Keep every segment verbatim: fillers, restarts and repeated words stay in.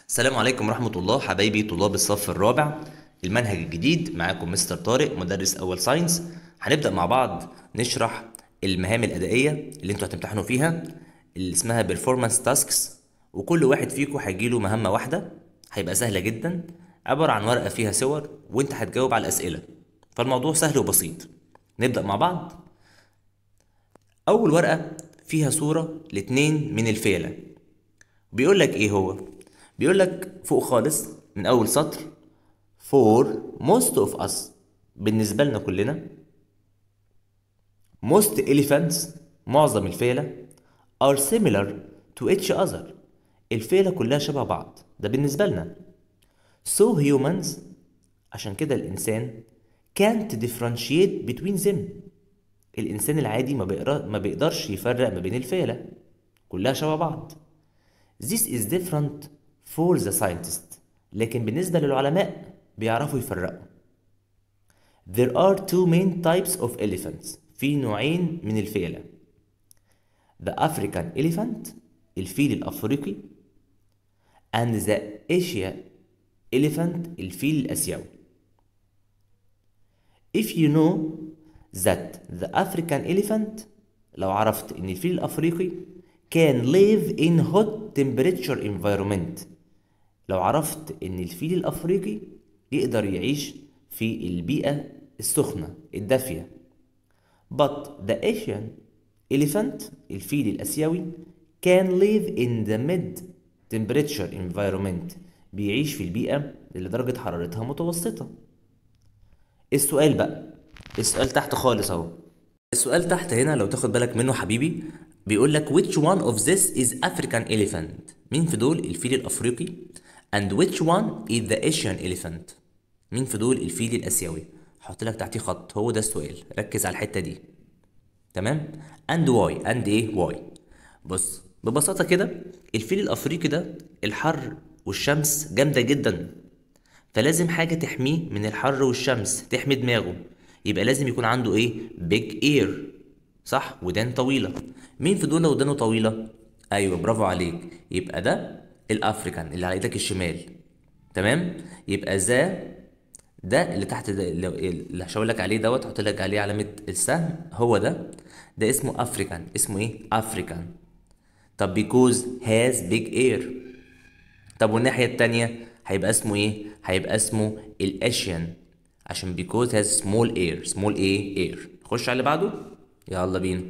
السلام عليكم ورحمة الله حبايبي طلاب الصف الرابع. المنهج الجديد معاكم مستر طارق مدرس أول ساينس. هنبدأ مع بعض نشرح المهام الأدائية اللي انتوا هتمتحنوا فيها اللي اسمها performance tasks. وكل واحد فيكم هيجيله مهمة واحدة، هيبقى سهلة جدا، عبارة عن ورقة فيها صور وانت هتجاوب على الأسئلة. فالموضوع سهل وبسيط. نبدأ مع بعض. أول ورقة فيها صورة لاتنين من الفيلة. بيقول لك ايه هو؟ بيقول لك فوق خالص من اول سطر for most of us، بالنسبه لنا كلنا. most elephants، معظم الفيله are similar to each other، الفيله كلها شبه بعض، ده بالنسبه لنا. so humans، عشان كده الانسان can't differentiate between them، الانسان العادي ما بيقدر ما بيقدرش يفرق ما بين الفيله، كلها شبه بعض. This is different for the scientist، لكن بالنسبة للعلماء بيعرفوا يفرقوا. There are two main types of elephants، في نوعين من الفيلة. The African elephant، الفيل الأفريقي، and the Asia elephant، الفيل الآسيوي. If you know that the African elephant، لو عرفت إن الفيل الأفريقي can live in hot temperature environment، لو عرفت ان الفيل الافريقي يقدر يعيش في البيئة السخنة الدافية. but the Asian elephant، الفيل الاسيوي can live in the mid temperature environment، بيعيش في البيئة اللي درجة حرارتها متوسطة. السؤال بقى، السؤال تحت خالص اهو. السؤال تحت هنا لو تاخد بالك منه حبيبي، بيقول لك which one of this is African elephant، مين في دول الفيل الافريقي، and which one is the Asian elephant، مين في دول الفيل الاسيوي. هحط لك تحتيه خط، هو ده السؤال، ركز على الحته دي. تمام. and why، and ايه why. بص ببساطه كده، الفيل الافريقي ده الحر والشمس جامده جدا، فلازم حاجه تحميه من الحر والشمس، تحمي دماغه، يبقى لازم يكون عنده ايه big ear، صح، ودان طويله. مين في دول ودانه طويله؟ ايوه برافو عليك، يبقى ده الافريكان اللي على ايدك الشمال. تمام. يبقى ذا، ده اللي تحت ده اللي اللي هشاور لك عليه دوت، هحط لك عليه علامه السهم، هو ده، ده اسمه افريكان. اسمه ايه؟ افريكان. طب because has big ear. طب والناحيه التانيه هيبقى اسمه ايه؟ هيبقى اسمه الاشيان، عشان because has small ear. small ايه؟ ear. خش على اللي بعده، يلا بينا.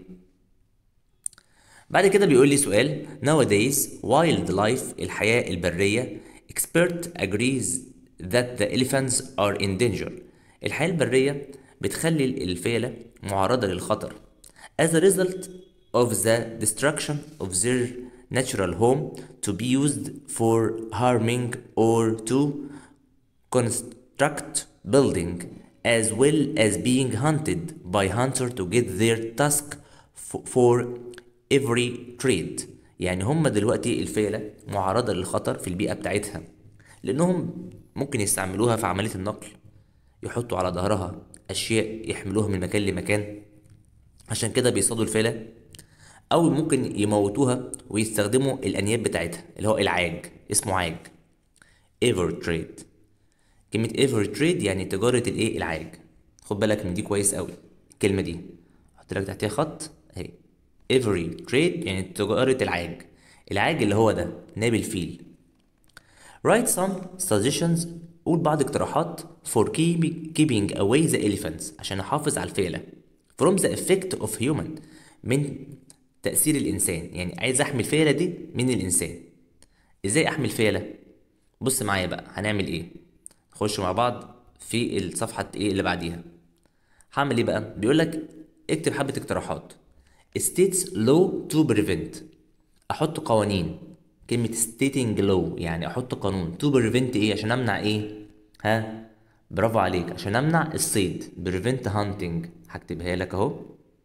بعد كده بيقول لي سؤال nowadays wildlife، الحياة البرية expert agrees that the elephants are in danger، الحياة البرية بتخلي الفيلة معرضة للخطر as a result of the destruction of their natural home to be used for harming or to construct building as well as being hunted by hunter to get their task for every trade. يعني هم دلوقتي الفيلة معرضة للخطر في البيئة بتاعتها، لأنهم ممكن يستعملوها في عملية النقل، يحطوا على ظهرها أشياء يحملوها من مكان لمكان، عشان كده بيصطادوا الفيلة، أو ممكن يموتوها ويستخدموا الأنياب بتاعتها اللي هو العاج، اسمه عاج ever trade. كلمة ever trade يعني تجارة الايه؟ العاج. خد بالك من دي كويس قوي، الكلمة دي حط لك تحتها خط اهي. every trade يعني تجارة العاج، العاج اللي هو ده ناب الفيل. write some suggestions، قول بعض اقتراحات for keep, keeping away the elephants، عشان احافظ على الفيلة from the effect of human، من تأثير الإنسان، يعني عايز أحمي الفيلة دي من الإنسان. إزاي أحمي الفيلة؟ بص معايا بقى هنعمل إيه. نخش مع بعض في الصفحة ايه اللي بعديها. هعمل ايه بقى؟ بيقول لك اكتب حبة اقتراحات. states law to prevent، احط قوانين. كلمة stating law يعني احط قانون. to prevent ايه؟ عشان امنع ايه؟ ها؟ برافو عليك، عشان امنع الصيد. prevent hunting، هكتبها لك اهو.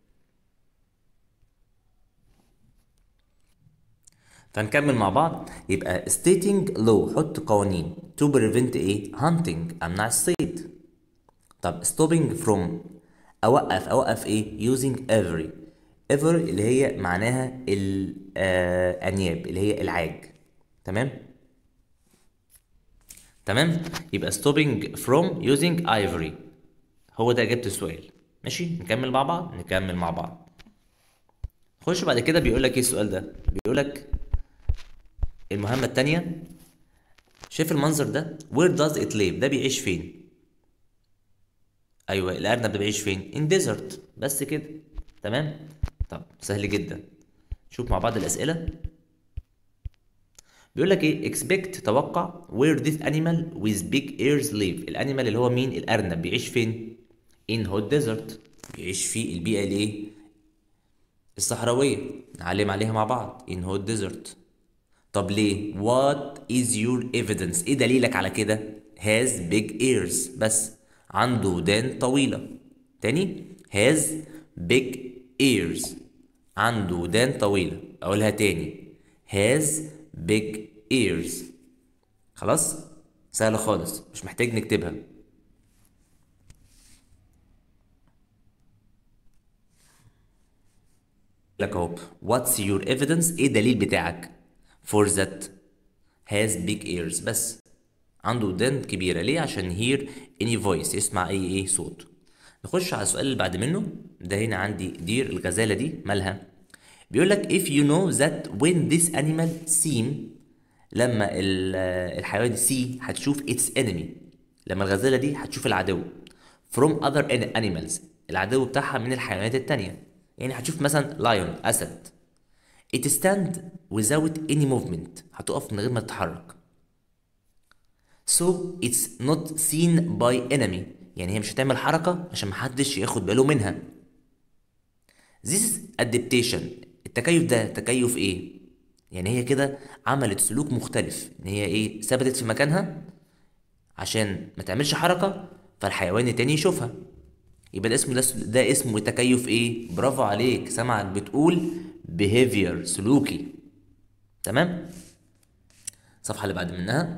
فنكمل مع بعض. يبقى stating law حط قوانين، to prevent ايه؟ hunting، امنع الصيد. طب stopping from، اوقف اوقف ايه؟ using every. ever اللي هي معناها الانياب اللي هي العاج. تمام. تمام. يبقى stopping from using ivory هو ده اجابه السؤال. ماشي، نكمل مع بعض نكمل مع بعض. خش بعد كده بيقول لك ايه السؤال ده، بيقول لك المهمه الثانيه. شايف المنظر ده؟ where does it live؟ ده بيعيش فين؟ ايوه الارنب ده بيعيش فين؟ in desert. بس كده. تمام. طب سهل جدا. شوف مع بعض الاسئله. بيقول لك ايه expect توقع where this animal with big ears live. الانيمال اللي هو مين؟ الارنب بيعيش فين؟ in hot desert. بيعيش في البيئه الايه؟ الصحراويه. نعلم عليها مع بعض in hot desert. طب ليه؟ what is your evidence؟ ايه دليلك على كده؟ has big ears. بس عنده ودان طويله. تاني has big ears عنده ودان طويله. اقولها تاني has big ears. خلاص سهله خالص مش محتاج نكتبها. لك اهو what's your evidence؟ ايه الدليل بتاعك for that has big ears. بس عنده ودان كبيره. ليه؟ عشان hear any voice يسمع اي ايه صوت. نخش على السؤال اللي بعد منه. ده هنا عندي دير الغزاله دي مالها؟ بيقول لك if you know that when this animal seen لما الحيوان دي سي هتشوف its enemy. لما الغزاله دي هتشوف العدو from other animals العدو بتاعها من الحيوانات التانية. يعني هتشوف مثلا lion اسد. it stand without any movement هتقف من غير ما تتحرك. so it's not seen by enemy يعني هي مش هتعمل حركة عشان محدش ياخد باله منها. this is adaptation. التكيف ده تكيف ايه؟ يعني هي كده عملت سلوك مختلف ان هي ايه ثبتت في مكانها عشان ما تعملش حركة فالحيوان التاني يشوفها. يبقى ده اسمه ده, ده اسمه تكيف ايه؟ برافو عليك سمعك بتقول behavior سلوكي. تمام. الصفحة اللي بعد منها.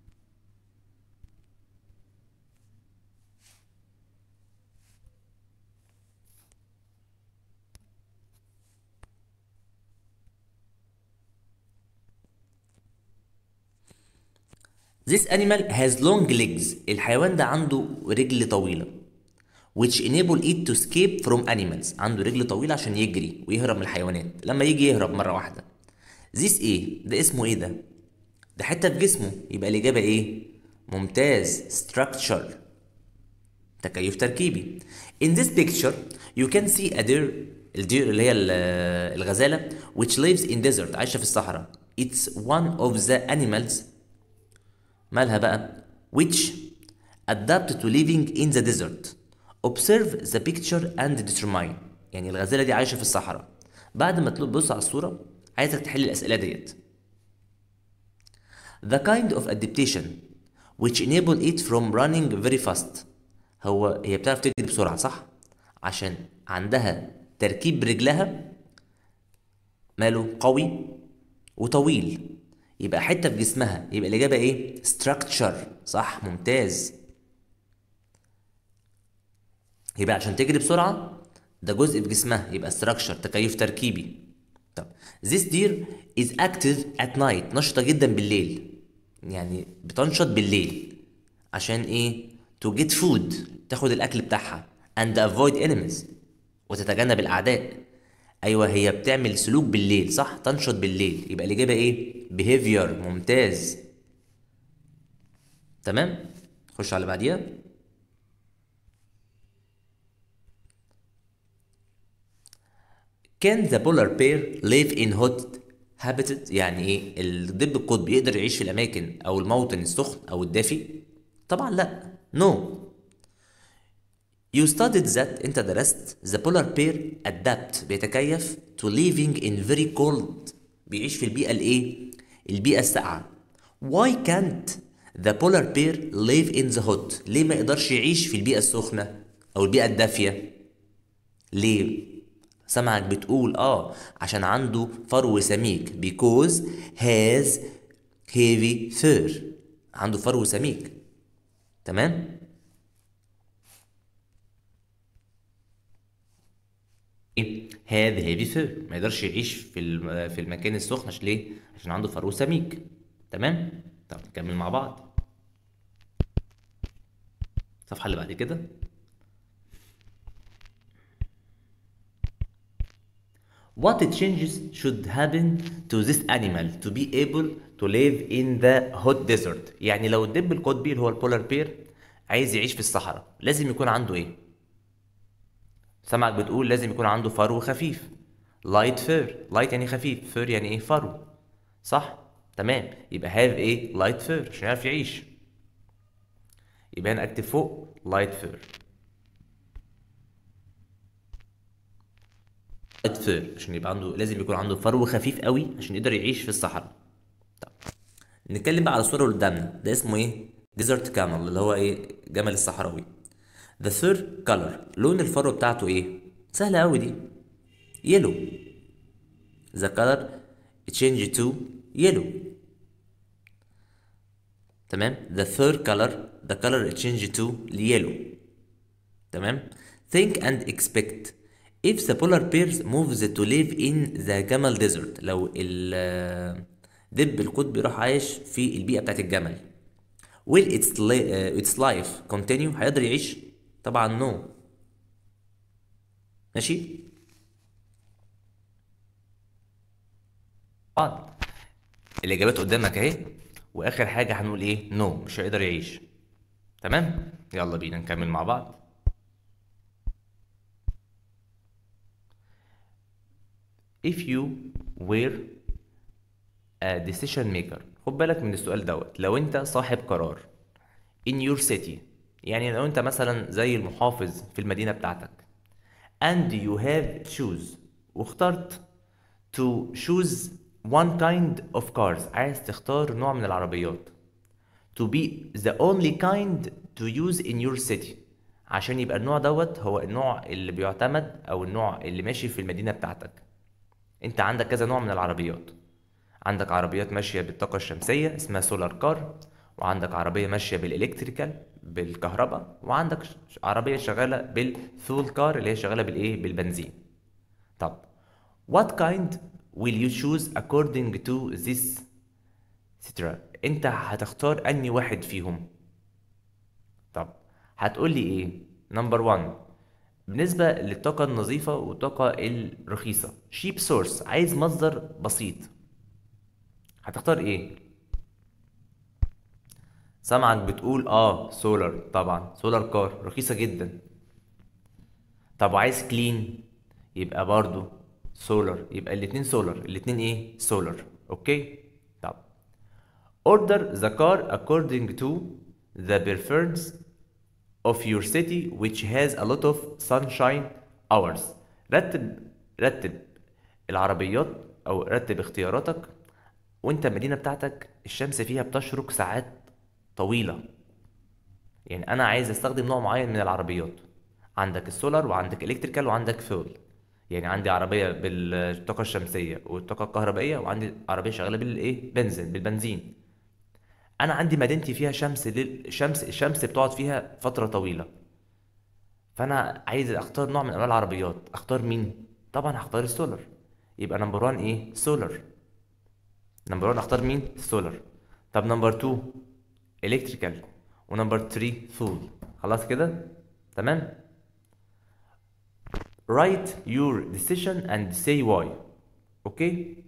This animal has long legs. الحيوان ده عنده رجل طويلة which enable it to escape from animals. عنده رجل طويلة عشان يجري ويهرب من الحيوانات لما يجي يهرب مرة واحدة. This ايه؟ ده اسمه ايه ده؟ ده حتة في جسمه. يبقى الإجابة ايه؟ ممتاز structure تكيف تركيبي. In this picture you can see a deer. الدير اللي هي الغزالة which lives in desert عايشة في الصحراء. It's one of the animals مالها بقى which adapt to living in the desert. observe the picture and determine. يعني الغزالة دي عايشة في الصحراء. بعد ما تبص على الصورة عايزك تحل الأسئلة ديت. the kind of adaptation which enable it from running very fast. هو هي بتعرف تجري بسرعة صح؟ عشان عندها تركيب برجلها ماله قوي وطويل. يبقى حتة في جسمها. يبقى الإجابة إيه؟ structure صح ممتاز. يبقى عشان تجري بسرعة ده جزء في جسمها يبقى structure تكيف تركيبي. طب this deer is active at night نشطة جدا بالليل. يعني بتنشط بالليل عشان إيه؟ to get food تاخد الأكل بتاعها and avoid enemies وتتجنب الأعداء. ايوه هي بتعمل سلوك بالليل صح تنشط بالليل. يبقى الاجابه ايه؟ behavior ممتاز. تمام. خش على اللي بعديها. can the polar bear live in hot habitat؟ يعني ايه الدب القطبي يقدر يعيش في الاماكن او الموطن السخن او الدافي؟ طبعا لا no. You studied that انت درست the polar bear adapt بيتكيف to living in very cold بيعيش في البيئة الايه؟ البيئة الساقعة. Why can't the polar bear live in the hot؟ ليه ما يقدرش يعيش في البيئة السخنة أو البيئة الدافية؟ ليه؟ سمعك بتقول اه عشان عنده فرو سميك because has heavy fur عنده فرو سميك. تمام؟ هذا هيفي فير ما يقدرش يعيش في في المكان السخن. عشان ليه؟ عشان عنده فرو سميك. تمام. طب نكمل مع بعض. الصفحة اللي بعد كده. What changes should happen to this animal to be able to live in the hot desert؟ يعني لو الدب القطبي اللي هو البولار بير عايز يعيش في الصحراء لازم يكون عنده ايه؟ سمعك بتقول لازم يكون عنده فرو خفيف. light fur. light يعني خفيف، fur يعني ايه؟ فرو. صح؟ تمام. يبقى have ايه؟ light fur عشان يعرف يعيش. يبقى انا اكتب فوق light fur. light fur عشان يبقى عنده، لازم يكون عنده فرو خفيف قوي عشان يقدر يعيش في الصحراء. طب نتكلم بقى على الصورة اللي قدامنا، ده اسمه ايه؟ desert camel اللي هو ايه؟ جمل الصحراوي. the fur color، لون الفرو بتاعته ايه؟ سهلة قوي دي، yellow. the color change to yellow. تمام. the fur color the color change to yellow. تمام. think and expect if the polar bears moves to live in the camel desert، لو الدب القطبي راح عايش في البيئة بتاعت الجمل، will its, li uh, its life continue؟ هيقدر يعيش؟ طبعا no. ماشي. طبعا الإجابات قدامك أهي، وآخر حاجة هنقول إيه؟ no، مش هيقدر يعيش. تمام. يلا بينا نكمل مع بعض. if you were a decision maker، خد بالك من السؤال دوت، لو انت صاحب قرار in your city، يعني لو انت مثلا زي المحافظ في المدينة بتاعتك and you have choose، واخترت to choose one kind of cars، عايز تختار نوع من العربيات to be the only kind to use in your city، عشان يبقى النوع دوت هو النوع اللي بيعتمد او النوع اللي ماشي في المدينة بتاعتك. انت عندك كذا نوع من العربيات، عندك عربيات ماشية بالطاقة الشمسية اسمها سولار كار، وعندك عربية ماشية بالإلكتريكال بالكهرباء، وعندك عربية شغالة بالفول كار اللي هي شغالة بالإيه؟ بالبنزين. طب what kind will you choose according to this سترا؟ انت هتختار انهي واحد فيهم؟ طب هتقول لي ايه؟ نمبر واحد بالنسبة للطاقة النظيفة والطاقة الرخيصة cheap source، عايز مصدر بسيط، هتختار ايه؟ سامعك بتقول اه سولار، طبعا سولار كار رخيصة جدا. طب وعايز كلين؟ يبقى برضو سولار، يبقى الاتنين سولار، الاتنين ايه؟ سولار. اوكي. طب order the car according to the preference of your city which has a lot of sunshine hours. رتب رتب العربيات او رتب اختياراتك وانت المدينة بتاعتك الشمس فيها بتشرق ساعات طويلة. يعني انا عايز استخدم نوع معين من العربيات، عندك السولار وعندك الكتريكال وعندك فول، يعني عندي عربية بالطاقة الشمسية والطاقة الكهربائية، وعندي عربية شغالة بالايه؟ بنزين، بالبنزين. انا عندي مدينتي فيها شمس لل... شمس الشمس بتقعد فيها فترة طويلة، فانا عايز اختار نوع من انواع العربيات، اختار مين؟ طبعا هختار السولار. يبقى نمبر واحد ايه؟ سولار. نمبر واحد اختار مين؟ السولار. طب نمبر اتنين الكتريكال، ونمبر تلاتة فول. خلاص كده تمام. write your decision and say why. اوكي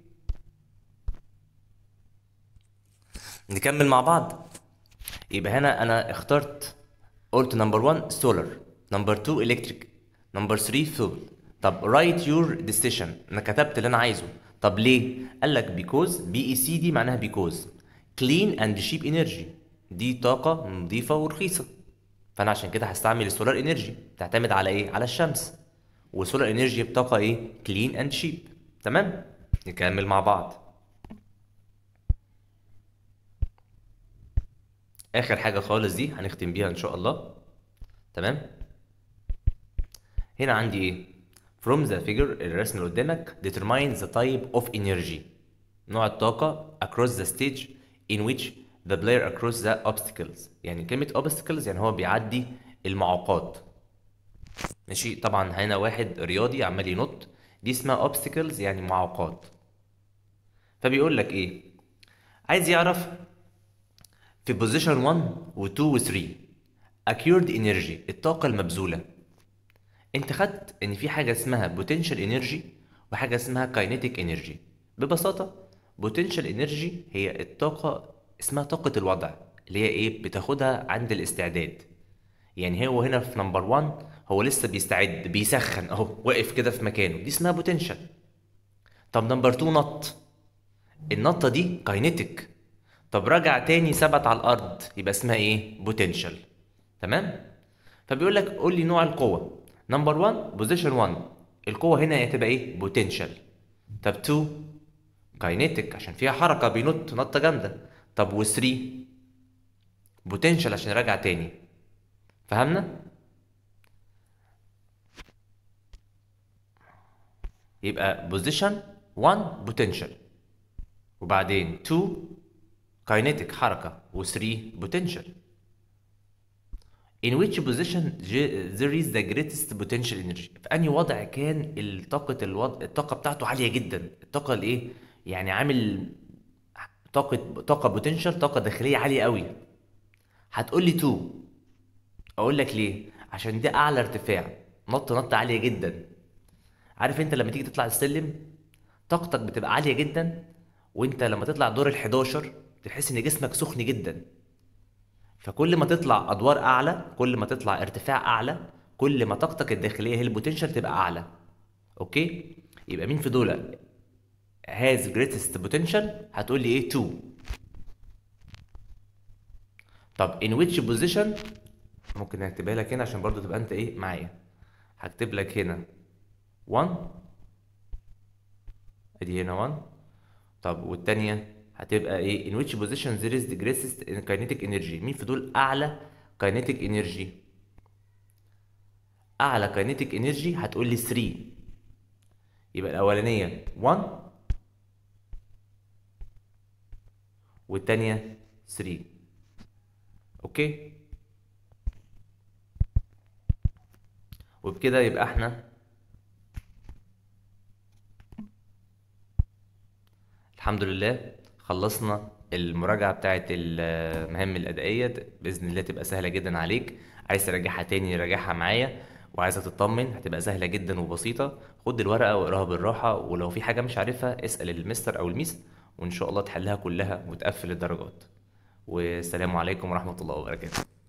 نكمل مع بعض. يبقى هنا انا اخترت، قلت نمبر واحد سولار، نمبر اتنين الكتريك، نمبر تلاتة فول. طب write your decision، انا كتبت اللي انا عايزه. طب ليه؟ قال لك because بي اي سي دي معناها because clean and cheap energy، دي طاقة نظيفة ورخيصة، فانا عشان كده هستعمل السولار انرجي، تعتمد على ايه؟ على الشمس، والسولار انرجي بطاقة ايه؟ clean and cheap. تمام. نكمل مع بعض. اخر حاجة خالص دي هنختم بيها ان شاء الله. تمام. هنا عندي ايه؟ from the figure، الرسم اللي قدامك determine the type of energy، نوع الطاقة across the stage in which the player across the obstacles. يعني كلمة obstacles يعني هو بيعدي المعوقات. ماشي. طبعا هنا واحد رياضي عمال ينط، دي اسمها obstacles يعني معوقات. فبيقول لك ايه؟ عايز يعرف في position واحد و اتنين و تلاتة accrued energy الطاقة المبذولة. انت خدت ان في حاجة اسمها potential energy وحاجة اسمها kinetic energy. ببساطة potential energy هي الطاقة، اسمها طاقة الوضع، اللي هي ايه، بتاخدها عند الاستعداد. يعني هو هنا في نمبر واحد هو لسه بيستعد، بيسخن اهو، واقف كده في مكانه، دي اسمها potential. طب نمبر اتنين نط، النطة دي kinetic. طب رجع تاني ثبت على الارض، يبقى اسمها ايه، potential. تمام. فبيقول لك قول لي نوع القوه. نمبر واحد بوزيشن واحد، القوه هنا هتبقى ايه، بوتنشال. طب اتنين كاينيتيك عشان فيها حركه، بينط نطه جامده. طب و3 بوتنشال عشان راجع تاني. فهمنا؟ يبقى بوزيشن واحد بوتنشال، وبعدين اتنين كاينيتيك حركه، و3 بوتنشال. In which position there is the greatest potential energy؟ في أنهي وضع كان الطاقة الوضع الطاقة بتاعته عالية جدا؟ الطاقة الإيه؟ يعني عامل طاقة طاقة بوتنشال، طاقة داخلية عالية قوي. هتقول لي اتنين. أقول لك ليه؟ عشان ده أعلى ارتفاع، نط نط عالية جدا. عارف أنت لما تيجي تطلع السلم طاقتك بتبقى عالية جدا، وأنت لما تطلع دور ال حداشر تحس إن جسمك سخن جدا. فكل ما تطلع ادوار اعلى، كل ما تطلع ارتفاع اعلى، كل ما طاقتك الداخليه هي البوتنشال تبقى اعلى. اوكي. يبقى مين في دول هاز جريتست بوتنشال؟ هتقول لي ايه، اتنين. طب in which position، ممكن اكتبها لك هنا عشان برضو تبقى انت ايه معايا. هكتب لك هنا واحد، ادي هنا واحد. طب والتانية هتبقى ايه، in which position there is the greatest kinetic energy؟ مين في دول اعلى kinetic energy؟ اعلى كاينيتيك انرجي هتقول لي تلاتة. يبقى الاولانيه واحد والتانيه تلاتة. اوكي. وبكده يبقى احنا الحمد لله خلصنا المراجعه بتاعه المهام الادائيه. باذن الله تبقى سهله جدا عليك. عايز تراجعها تاني راجعها معايا، وعايزه تطمن هتبقى سهله جدا وبسيطه. خد الورقه واقراها بالراحه، ولو في حاجه مش عارفها اسال المستر او الميس، وان شاء الله تحلها كلها وتقفل الدرجات. والسلام عليكم ورحمه الله وبركاته.